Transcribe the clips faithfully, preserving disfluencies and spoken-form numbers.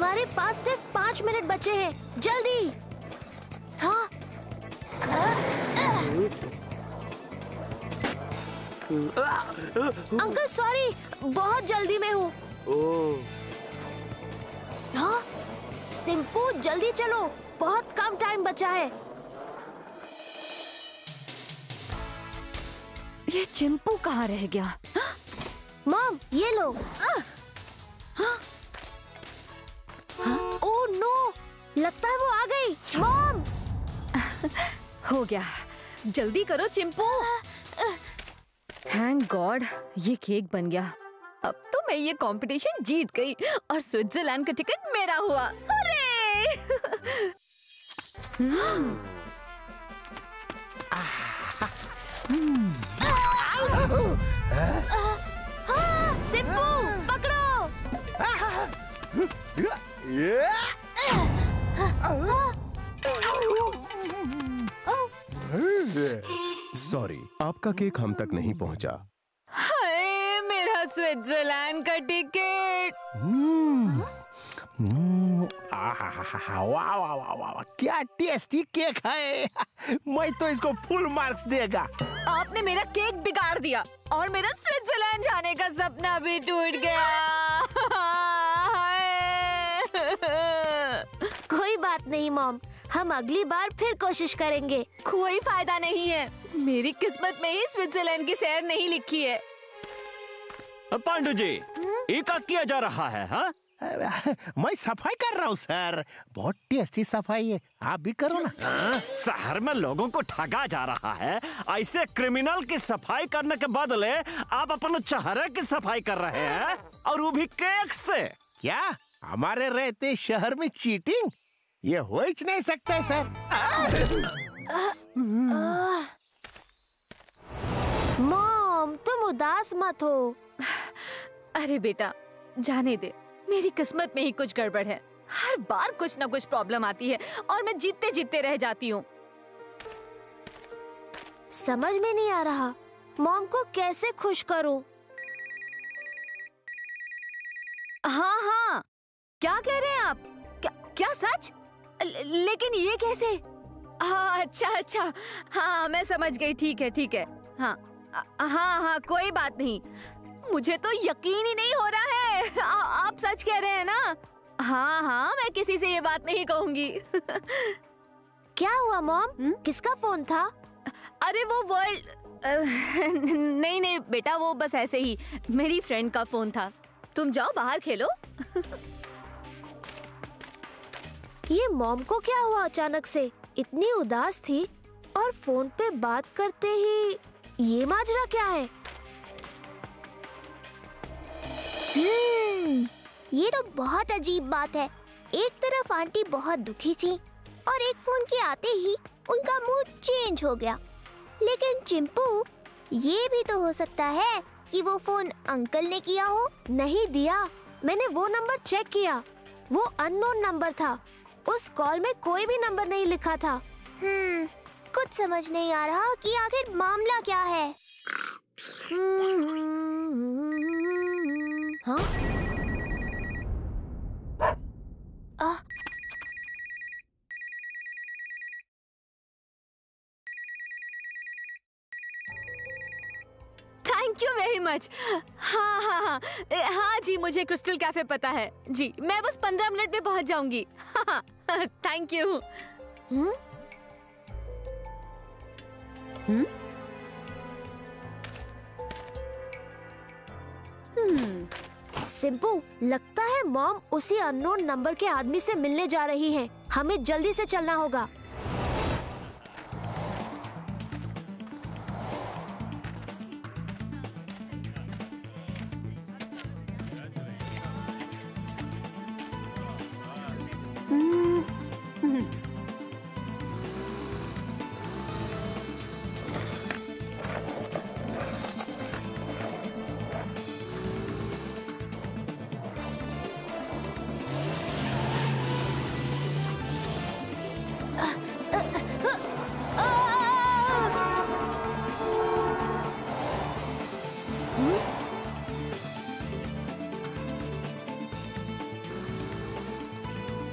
हमारे पास सिर्फ पाँच मिनट बचे हैं, जल्दी। हाँ? अंकल सॉरी, बहुत जल्दी में हूँ। हाँ? सिंपू जल्दी चलो, बहुत कम टाइम बचा है। ये चिंपू कहाँ रह गया? मॉम ये लो। ओह नो, लगता है वो आ गई। मॉम हो गया, जल्दी करो चिंपू। थैंक गॉड ये केक बन गया। अब तो मैं ये कंपटीशन जीत गई और स्विट्जरलैंड का टिकट मेरा हुआ। अरे! सिंपू पकड़ो। सॉरी, आपका केक हम तक नहीं पहुंचा। हाय, मेरा स्विट्जरलैंड का टिकट। वाह वाह वाह वाह, क्या टेस्टी केक है। मैं तो इसको फुल मार्क्स देगा। आपने मेरा केक बिगाड़ दिया और मेरा स्विट्जरलैंड जाने का सपना भी टूट गया। कोई बात नहीं मॉम, हम अगली बार फिर कोशिश करेंगे। कोई फायदा नहीं है, मेरी किस्मत में ही स्विट्जरलैंड की सैर नहीं लिखी है। पांडु जी, ये क्या किया जा रहा है? हाँ? मैं सफाई कर रहा हूँ सर, बहुत टेस्टी सफाई है, आप भी करो ना। हाँ? शहर में लोगों को ठगा जा रहा है, ऐसे क्रिमिनल की सफाई करने के बदले आप अपने चेहरे की सफाई कर रहे हैं, और वो भी केक से। क्या हमारे रहते शहर में चीटिंग? ये हो ही नहीं सकता है सर। मॉम तुम उदास मत हो। अरे बेटा जाने दे, मेरी किस्मत में ही कुछ गड़बड़ है। हर बार कुछ ना कुछ प्रॉब्लम आती है और मैं जीतते जीतते रह जाती हूँ। समझ में नहीं आ रहा मॉम को कैसे खुश करूं। हाँ हाँ, क्या कह रहे हैं आप? क्या क्या सच? ल, लेकिन ये कैसे? हाँ अच्छा अच्छा, हाँ मैं समझ गई। ठीक है ठीक है, हाँ हाँ हाँ कोई बात नहीं। मुझे तो यकीन ही नहीं हो रहा है। आ, आप सच कह रहे हैं ना? हाँ हाँ, मैं किसी से ये बात नहीं कहूँगी। क्या हुआ मॉम? किसका फोन था? अरे वो वर्ल्ड नहीं नहीं बेटा, वो बस ऐसे ही मेरी फ्रेंड का फोन था। तुम जाओ बाहर खेलो। ये मॉम को क्या हुआ अचानक से? इतनी उदास थी और फोन पे बात करते ही ये माजरा क्या है? हम्म, ये तो बहुत अजीब बात है। एक तरफ आंटी बहुत दुखी थी और एक फोन के आते ही उनका मूड चेंज हो गया। लेकिन चिंपू, ये भी तो हो सकता है कि वो फोन अंकल ने किया हो। नहीं दिया, मैंने वो नंबर चेक किया, वो अननोन नंबर था। उस कॉल में कोई भी नंबर नहीं लिखा था। हम्म, कुछ समझ नहीं आ रहा कि आखिर मामला क्या है। हाँ? आ, थैंक यू वेरी मच। हाँ हाँ हाँ हाँ जी, मुझे क्रिस्टल कैफे पता है जी। मैं बस पंद्रह मिनट में पहुंच जाऊंगी। हाँ थैंक यू। हम्म? हम्म? हम्म। सिंपू, लगता है मॉम उसी अननोन नंबर के आदमी से मिलने जा रही हैं। हमें जल्दी से चलना होगा।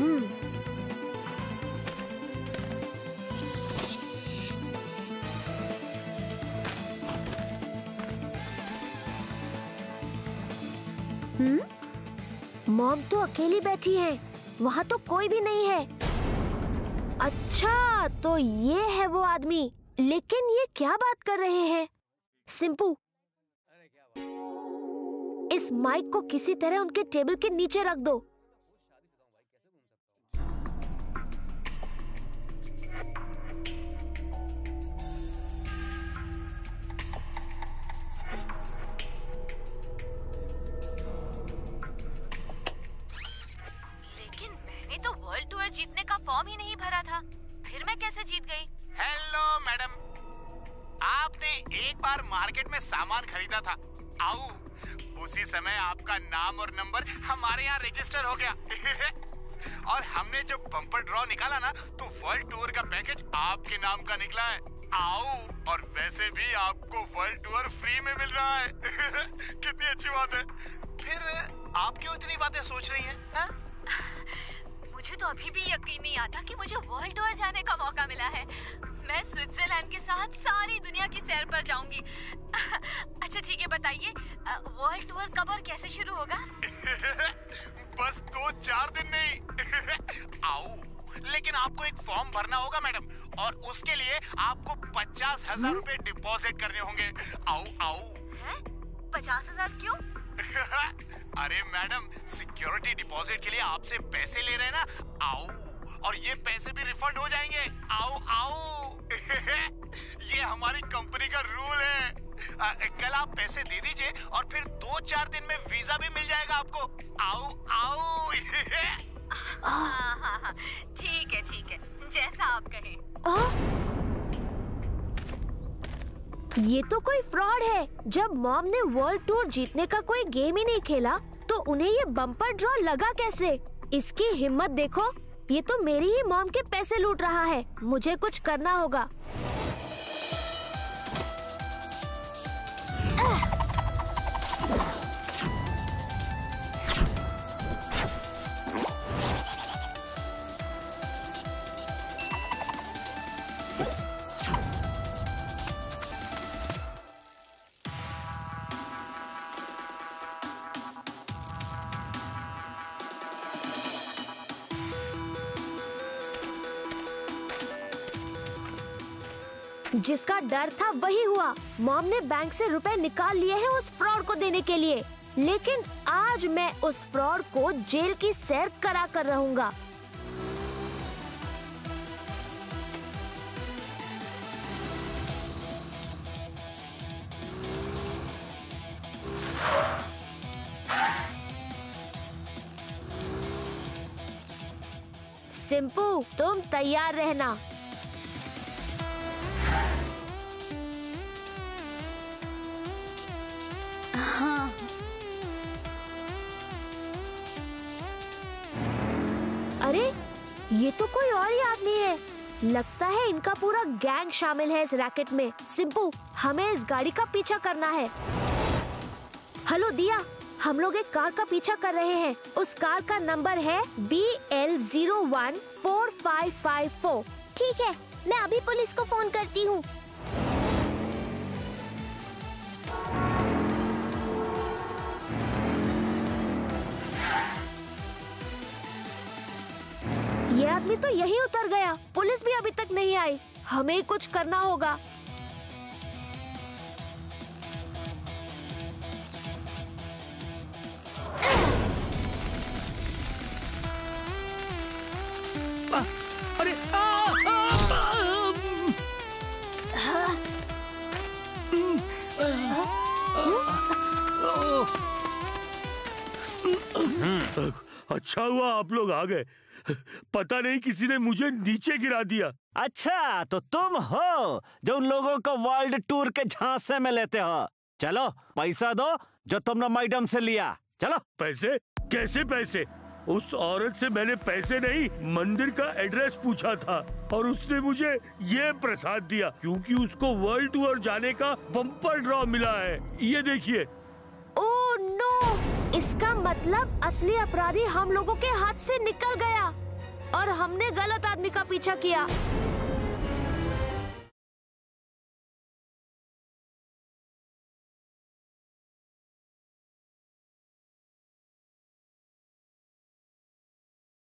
हम्म हम्म मॉम तो अकेली बैठी है, वहाँ तो कोई भी नहीं है। अच्छा, तो ये है वो आदमी। लेकिन ये क्या बात कर रहे हैं? सिंपू, इस माइक को किसी तरह उनके टेबल के नीचे रख दो। लेकिन मैंने तो वर्ल्ड टूर जीतने का फॉर्म ही नहीं भरा था, फिर मैं कैसे जीत गई? हेलो मैडम, आपने एक बार मार्केट में सामान खरीदा था। आओ, उसी समय आपका नाम और नंबर हमारे यहाँ रजिस्टर हो गया। और हमने जब बम्पर ड्रॉ निकाला ना, तो वर्ल्ड टूर का पैकेज आपके नाम का निकला है। आओ, और वैसे भी आपको वर्ल्ड टूर फ्री में मिल रहा है। कितनी अच्छी बात है। फिर आप क्यों इतनी बातें सोच रही हैं? हा? मुझे तो अभी भी यकीन नहीं आता कि मुझे वर्ल्ड टूर जाने का मौका मिला है। मैं स्विट्जरलैंड के साथ सारी दुनिया की सैर पर जाऊंगी। अच्छा ठीक है, बताइए वर्ल्ड टूर कब और कैसे शुरू होगा? बस दो चार दिन नहीं। आओ, लेकिन आपको एक फॉर्म भरना होगा मैडम, और उसके लिए आपको पचास हजार रूपए डिपॉजिट करने होंगे। आओ आओ। हैं? पचास हजार क्यों? अरे मैडम, सिक्योरिटी डिपॉजिट के लिए आपसे पैसे ले रहे हैं ना। आओ, और ये पैसे भी रिफंड हो जाएंगे। आओ आओ। ये हमारी कंपनी का रूल है। आ, कल आप पैसे दे दीजिए और फिर दो चार दिन में वीजा भी मिल जाएगा आपको। आओ आओ। हाँ हाँ हाँ, ठीक है ठीक है, जैसा आप कहें। ये तो कोई फ्रॉड है। जब मॉम ने वर्ल्ड टूर जीतने का कोई गेम ही नहीं खेला, तो उन्हें ये बम्पर ड्रॉ लगा कैसे? इसकी हिम्मत देखो, ये तो मेरी ही मॉम के पैसे लूट रहा है। मुझे कुछ करना होगा। जिसका डर था वही हुआ। मॉम ने बैंक से रुपए निकाल लिए हैं उस फ्रॉड को देने के लिए, लेकिन आज मैं उस फ्रॉड को जेल की सैर करा कर रहूंगा। सिंपू, तुम तैयार रहना। हाँ। अरे, ये तो कोई और ही आदमी है। लगता है इनका पूरा गैंग शामिल है इस रैकेट में। सिंपू, हमें इस गाड़ी का पीछा करना है। हेलो दिया, हम लोग एक कार का पीछा कर रहे हैं। उस कार का नंबर है B L zero one four five five four. ठीक है, मैं अभी पुलिस को फोन करती हूँ। ये आदमी तो यही उतर गया। पुलिस भी अभी तक नहीं आई। हमें कुछ करना होगा। आ, अरे आ, आ, आ, अच्छा हुआ आप लोग आ गए। पता नहीं किसी ने मुझे नीचे गिरा दिया। अच्छा, तो तुम हो जो उन लोगों को वर्ल्ड टूर के झांसे में लेते हो। चलो पैसा दो जो तुमने मैडम से लिया। चलो। पैसे? कैसे पैसे? उस औरत से मैंने पैसे नहीं, मंदिर का एड्रेस पूछा था और उसने मुझे ये प्रसाद दिया क्योंकि उसको वर्ल्ड टूर जाने का बम्पर ड्रॉ मिला है। ये देखिए। Oh no! इसका मतलब असली अपराधी हम लोगों के हाथ से निकल गया। और हमने गलत आदमी का पीछा किया।